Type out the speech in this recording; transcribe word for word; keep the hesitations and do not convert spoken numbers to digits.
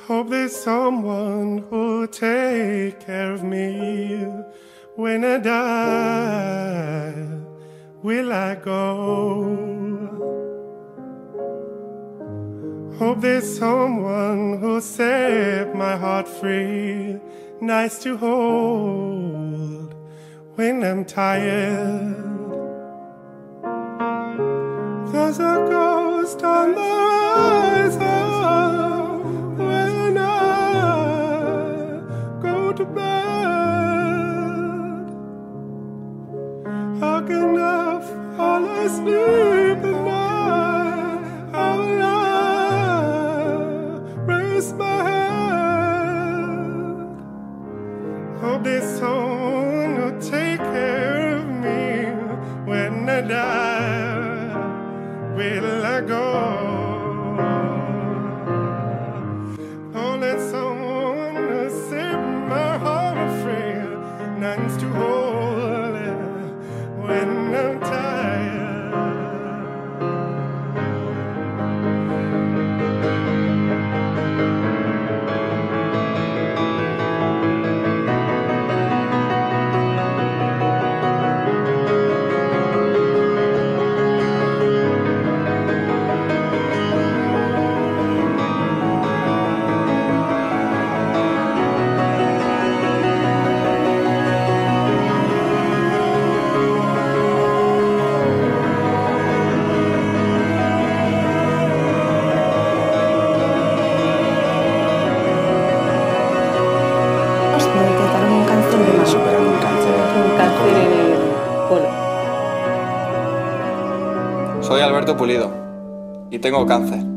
Hope there's someone who'll take care of me when I die. Will I go? Hope there's someone who'll set my heart free, nice to hold when I'm tired. There's a ghost on the horizon when I go to bed. How can I fall asleep at night? How will I raise my head? Hope there's someone who'll take care of me when I die. Will I go? Oh, let someone who set my heart free, none's to hold when I'm tired. Soy Alberto Pulido y tengo cáncer.